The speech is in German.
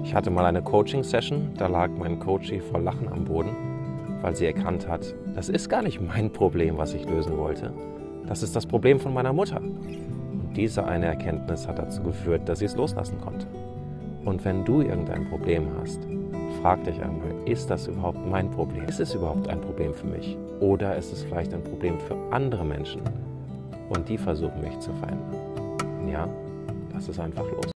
Ich hatte mal eine Coaching-Session, da lag mein Coachie vor Lachen am Boden, weil sie erkannt hat, das ist gar nicht mein Problem, was ich lösen wollte. Das ist das Problem von meiner Mutter. Und diese eine Erkenntnis hat dazu geführt, dass sie es loslassen konnte. Und wenn du irgendein Problem hast, frag dich einmal, ist das überhaupt mein Problem? Ist es überhaupt ein Problem für mich? Oder ist es vielleicht ein Problem für andere Menschen? Und die versuchen mich zu verändern. Ja, lass es einfach los.